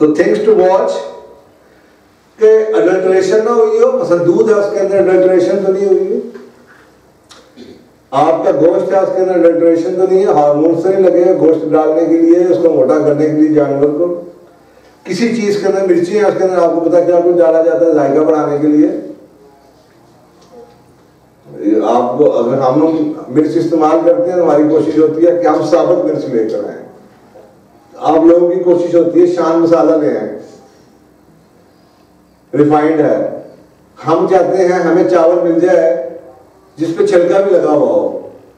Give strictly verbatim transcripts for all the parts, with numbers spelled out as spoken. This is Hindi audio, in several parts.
तो थिंग्स टू वॉच के अडल्ट्रेशन ना हुई हो, मतलब दूध है उसके अंदर अडल्ट्रेशन तो नहीं हुई है, आपका गोश्त है उसके अंदर अडल्ट्रेशन तो नहीं है, हार्मोन से नहीं लगे गोश्त डालने के लिए, उसको मोटा करने के लिए जानवर को। किसी चीज के अंदर मिर्ची है उसके अंदर आपको पता क्या कुछ डाला जाता है जायका बढ़ाने के लिए। आपको अगर हम मिर्च इस्तेमाल करते हैं हमारी कोशिश होती है कि हम साबुत मिर्च लेकर आए, आप लोगों की कोशिश होती है शान मसाला ले आए, रिफाइंड है। हम चाहते हैं हमें चावल मिल जाए जिसपे छिलका भी लगा हुआ हो,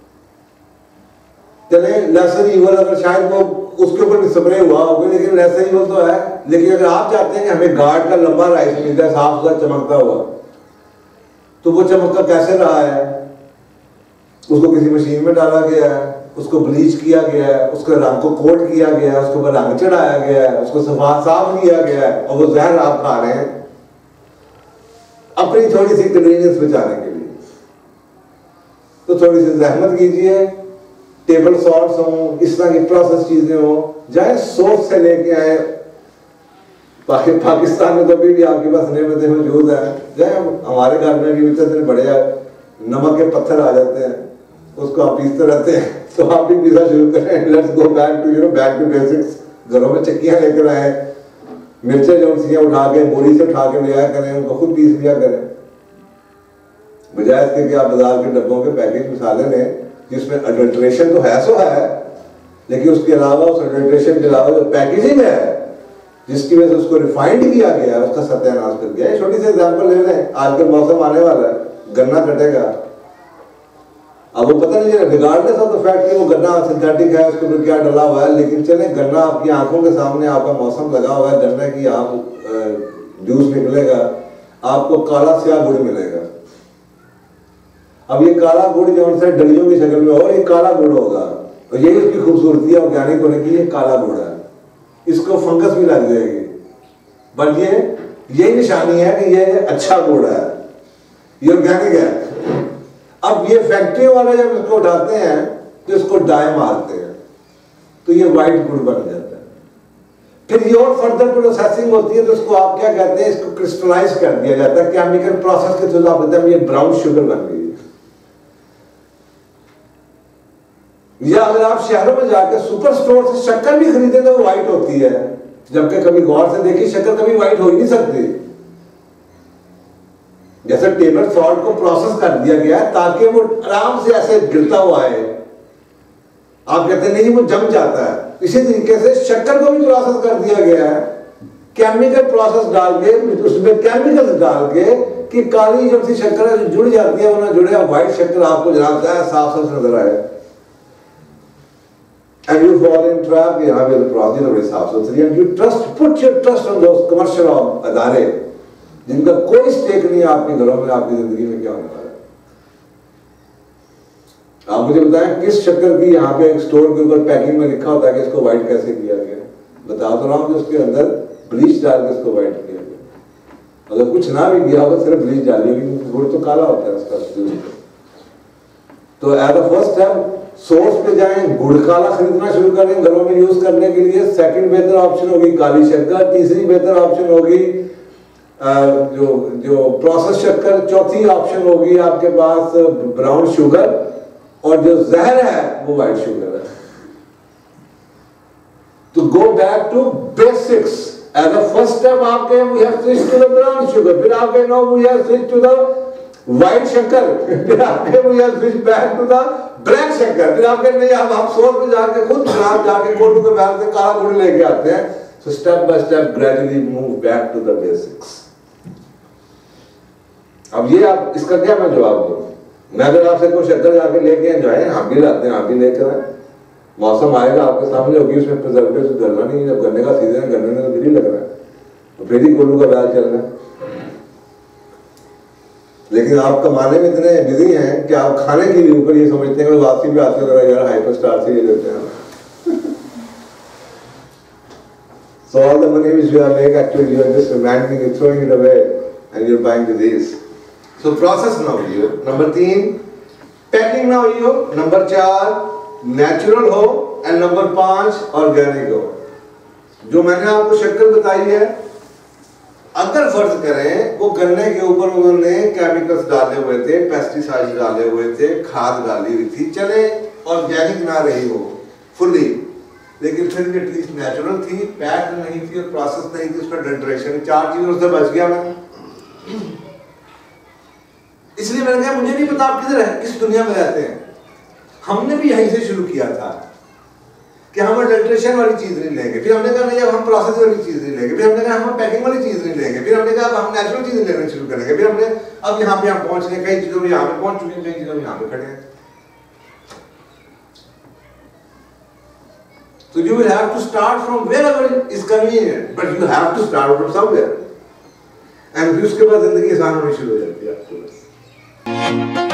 चले लेसर ईवल अगर शायद वो उसके ऊपर स्प्रे हुआ होगा, लेकिन लेसर ईवल तो है। लेकिन अगर आप चाहते हैं कि हमें गार्ड का लंबा राइस मिल जाए साफ सुथरा चमकता हुआ, तो वो चमकता कैसे रहा है, उसको किसी मशीन में डाला गया है, उसको ब्लीच किया गया है, उसके रंग को कोट किया गया है, उसके ऊपर रंग चढ़ाया गया है, उसको सफा साफ किया गया है, और वो जहर आप खा रहे हैं अपनी थोड़ी सी कन्वीनियंस बचाने के लिए। तो थोड़ी सी जहमत कीजिए, टेबल सॉल्ट्स हो, इस तरह की प्रोसेस चीजें हो, जाए सोच से लेके आए। पाकिस्तान में तो अभी भी आपके पास नेमतें मौजूद है, जाए हमारे घर में भी इतने बड़े नमक के पत्थर आ जाते हैं, उसको आप पीसते रहते हैं, तो आप भी पीसा शुरू करें। Let's go back to you know back to basics. घरों में चक्कियां लेकर आए, मिर्चें जो सी उठा के बोरी से उठा के ले आया करें, उनको खुद पीस लिया करें, बजाय इसके कि आप बाजार के डब्बों के पैकेज मसाले लें जिसमें अडल्ट्रेशन तो है सो है, लेकिन उसके अलावा उस अडल्ट्रेशन के अलावा जो पैकेजिंग है जिसकी वजह से उसको रिफाइंड किया गया है उसका सत्यानाश कर दिया है। छोटी सी एग्जांपल ले लें, आजकल मौसम आने वाला है, गन्ना कटेगा, अब वो पता नहीं रिगार्डलेस ऑफ द फैक्ट कि वो गन्ना सिंथेटिक है उसके ऊपर क्या डला हुआ है, लेकिन चले गन्ना आपकी आंखों के सामने आपका मौसम लगा हुआ है, गन्ने की आप जूस निकलेगा, आपको काला स्याह गुड़ मिलेगा। अब ये काला गुड़ जो उनसे डलियों की शक्ल में हो, ये काला गुड़ होगा, और यही उसकी खूबसूरती है ऑर्गेनिक होने की, ये काला गुड़ है, इसको फंगस भी लग जाएगी, बट ये यही निशानी है कि ये अच्छा गुड़ है, ये ऑर्गेनिक है। अब ये फैक्ट्री वाले जब इसको उठाते हैं तो इसको डाई मारते हैं, तो ये व्हाइट गुड़ बन जाता है। फिर ये और फर्दर प्रोसेसिंग होती है, तो इसको आप क्या कहते हैं, इसको क्रिस्टलाइज कर दिया जाता है केमिकल प्रोसेस के थ्रू, आप कहते हैं ये ब्राउन शुगर बन गई। या अगर आप शहरों में जाकर सुपर स्टोर से शक्कर भी खरीदे तो वो व्हाइट होती है, जबकि कभी गौर से देखी शक्कर कभी व्हाइट हो ही नहीं सकती। जैसे टेबल सॉल्ट को प्रोसेस कर दिया गया है ताकि वो आराम से ऐसे गिरता हुआ आए, आप कहते हैं नहीं वो जम जाता है, इसी तरीके से शक्कर को भी प्रोसेस कर दिया गया है केमिकल प्रोसेस डाल के, उसमें केमिकल्स डाल के कि काली जब सी शक्कर है जो जुड़ जाती है वो ना जुड़े, व्हाइट शक्कर आपको जनाब है साफ साफ नजर आए। And you fall in trap, यहाँ पे प्रॉब्लम बड़ी साफ सुथरी, and you trust, put your trust on those commercial अदारे जिनका कोई स्टेक नहीं है आपके घरों में, आपकी जिंदगी में क्या होने वाला है। आप मुझे बताएं किस शक्कर की यहाँ पे एक स्टोर के ऊपर पैकिंग में लिखा होता है कि इसको व्हाइट कैसे किया गया, बता तो रहा हूँ कि उसके अंदर ब्लीच डाल के इसको व्हाइट किया गया। अगर कुछ ना भी दिया होगा, सिर्फ ब्लीच डाली होगी, गुड़ तो काला होता है उसका। तो as a first step source पे जाएं, गुड़ काला खरीदना शुरू करें घरों में यूज करने के लिए। सेकंड बेहतर ऑप्शन होगी काली शक्कर, तीसरी बेहतर ऑप्शन होगी जो जो प्रोसेस शक्कर, चौथी ऑप्शन होगी आपके पास ब्राउन शुगर, और जो जहर है वो व्हाइट शुगर है। तो go back to basics as a first step, आपके we have switch to the brown sugar, फिर आपके no we have switch to the white शक्कर, फिर आपके we have switch back to the black शक्कर, फिर आपके नहीं अब हम सोच में जाके खुद आप जाके कोल्ड के बाहर से काला गुड़ लेके आते हैं। So step by step gradually move back to the basics. अब ये आप इसका क्या मैं जवाब दूं, मैं अगर आपसे कोई शक्कर जाके लेके जाए, हम भी लाते हैं, आप भी लेकर आए, मौसम आएगा आपके सामने होगी, उसमें प्रिजर्वेटिव डलना नहीं है, जब गन्ने का सीजन है गन्ने में तो फिर ही लग रहा है, तो फिर ही गोलू का बैल चल रहा है। लेकिन आप कमाने में इतने बिजी हैं कि आप खाने के लिए ऊपर ये समझते हैं वापसी भी आते हैं यार हाइपर स्टार से ये लेते हैं। So all the money which you are making actually you are just abandoning it, throwing it away, and you are buying to this. So process ना हुई हो, नंबर तीन पैकिंग ना हुई हो, नंबर चार नेचुरल हो, एंड नंबर पांच ऑर्गेनिक हो। जो मैंने आपको शक्कर बताई है, अगर फर्ज करें वो गन्ने के ऊपर उन्होंने केमिकल्स डाले हुए थे, पेस्टिसाइड डाले हुए थे, खाद डाली हुई थी, चले ऑर्गेनिक ना रही हो फुल्ली, लेकिन फिर भी एटलीस्ट नेचुरल थी, पैक्ड नहीं थी और प्रोसेस नहीं थी, उसका डल्ट्रेशन, चार चीजों से बच गया मैं। इसलिए मैंने कहा मुझे नहीं पता आप किधर है, किस दुनिया में रहते हैं। हमने भी यहीं से शुरू किया था कि हम अडल्ट्रेशन वाली चीज नहीं लेंगे, फिर हमने कहा नहीं अब हम प्रोसेस वाली चीज नहीं लेंगे, फिर हमने कहा हम पैकिंग वाली चीज नहीं लेंगे, फिर हमने कहा अब हम नेचुरल चीजें लेना शुरू करेंगे, फिर हमने अब यहाँ पे हम पहुंच गए, कई चीजों में यहाँ पे पहुंच चुके हैं, कई चीजों में यहाँ पे खड़े हैं। So you will have to start from wherever is convenient, but you have to start from somewhere. And फिर उसके बाद जिंदगी आसान होनी शुरू हो जाती है आपको बस।